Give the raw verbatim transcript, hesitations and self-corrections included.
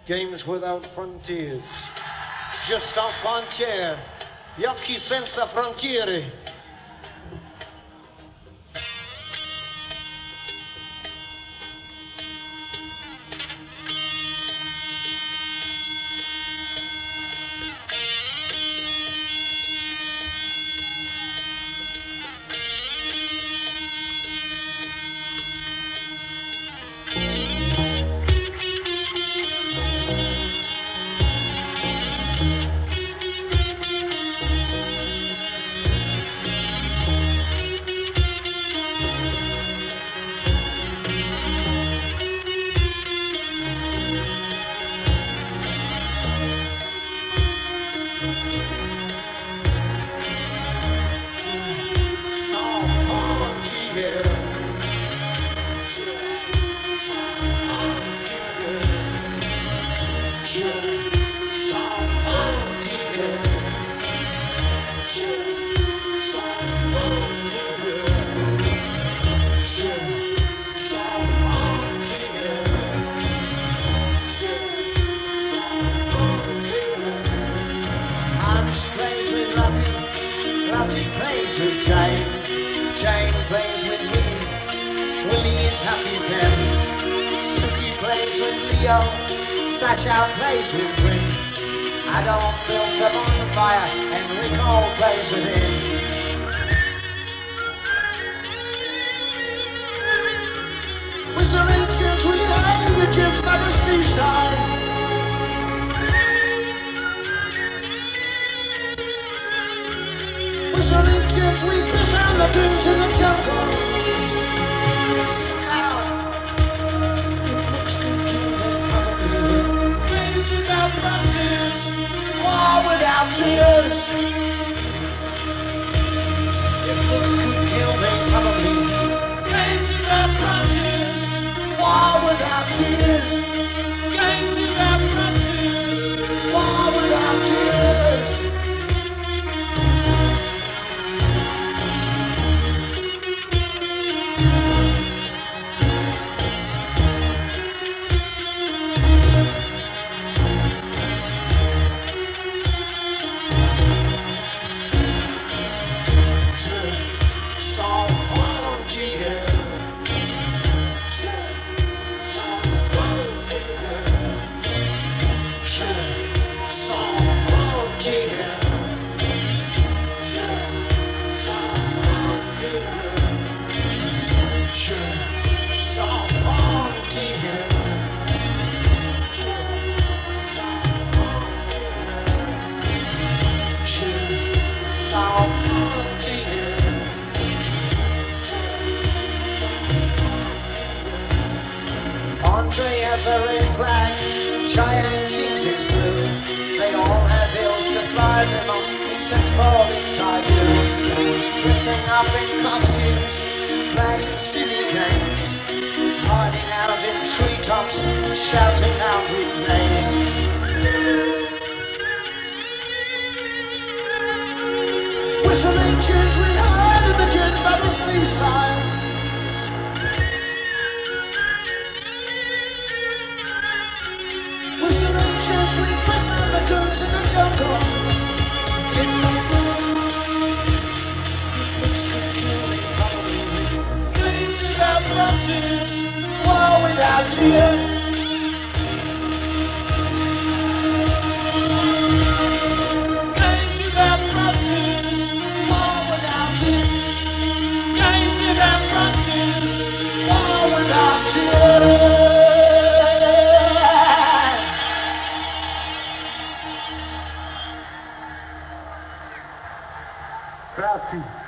Games without frontiers. Just sans frontiere. Gli occhi senza frontiere. Lottie plays with Jane, Jane plays with Willie, Willie is happy then. Suki plays with Leo, Sasha plays with Rick, Adam builds a bonfire and Rico plays with him. Whistling tunes we hang the tunes by the seaside. Whistling tunes we piss on the dunes in the jungle. Now, if looks can kill, then probably will. Rage without frontiers, war without tears. If looks could kill, then probably will. Rage without frontiers, war without tears. Games without frontiers, war without tears. Andre has a red flag, Giant Cheese is blue. They all have hills to fly them on, except for the Tiger. Dressing up in costumes, playing silly games, hiding out in treetops, shouting out with names. Whistling tunes we heard in the dunes by the seaside. Tunes we whistle in the dunes in the jungle. It's the looks could kill, they probably will. Games without frontiers, war without tears. Games without frontiers, war without tears. Games without frontiers, war without tears. Grazie.